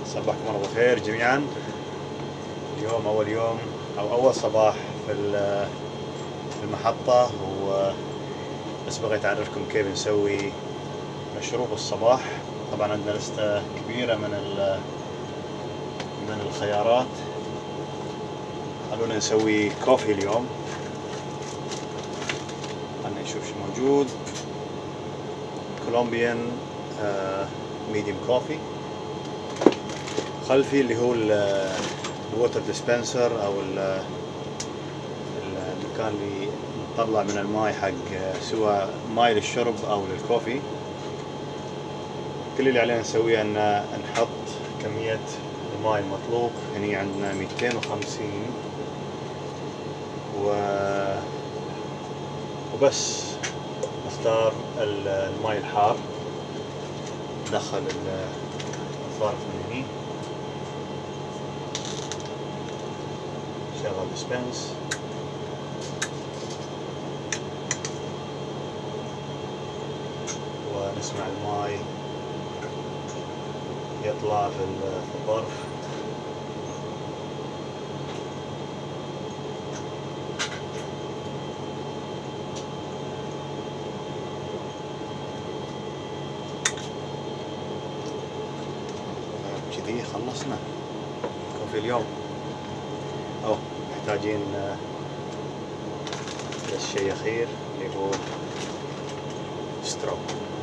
صباحكم الله بالخير جميعا. اليوم أول يوم أو أول صباح في المحطة، بس بغيت أعرفكم كيف نسوي مشروب الصباح. طبعا عندنا لستة كبيرة من الخيارات. خلونا نسوي كوفي اليوم. خلنا نشوف شو موجود. كولومبيان ميديوم كوفي. خلفي اللي هو الووتر ديسبنسر او المكان اللي نطلع من الماء حق سواء ماء للشرب او للكوفي. كل اللي علينا نسويه ان نحط كمية الماء المطلوب. هني عندنا 250 وبس نختار الماء الحار، ندخل الصارف من هني، شغل ديسبنس، ونسمع الماء يطلع في الظرف. كذي خلصنا كوفي اليوم. محتاجين بس شيء أخير اللي هو سترو.